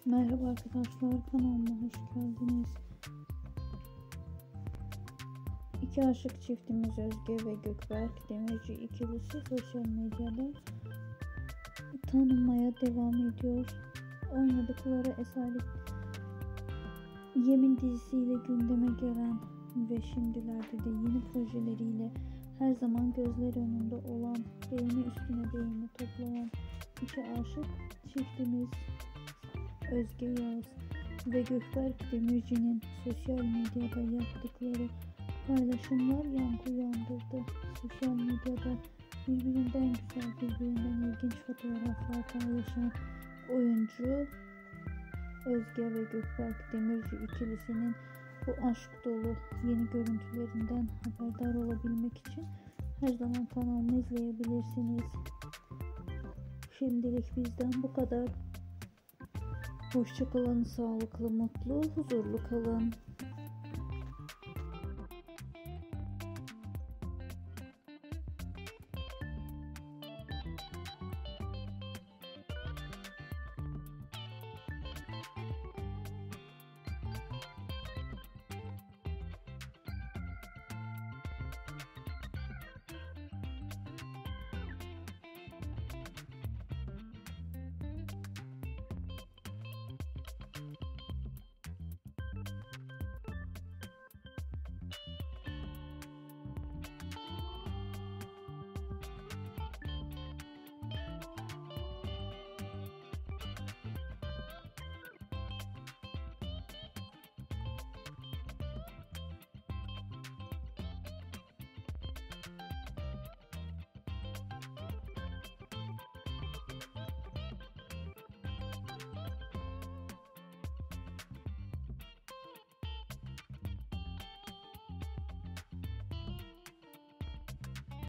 Merhaba arkadaşlar, kanalıma hoş geldiniz. İki aşık çiftimiz Özge ve Gökberk Demirci ikilisi sosyal medyada tanınmaya devam ediyor. Oynadıkları Esaret Yemin dizisiyle gündeme gelen ve şimdilerde de yeni projeleriyle her zaman gözler önünde olan, beğeni üstüne beğeni toplayan iki aşık çiftimiz Özge Yağız ve Gökberk Demirci'nin sosyal medyada yaptıkları paylaşımlar yankı uyandırdı. Sosyal medyada birbirinden güzel, birbirinden ilginç fotoğraflar paylaşan oyuncu Özge ve Gökberk Demirci ikilisinin bu aşk dolu yeni görüntülerinden haberdar olabilmek için her zaman kanalımı izleyebilirsiniz. Şimdilik bizden bu kadar. Hoşça kalın, sağlıklı, mutlu, huzurlu kalın.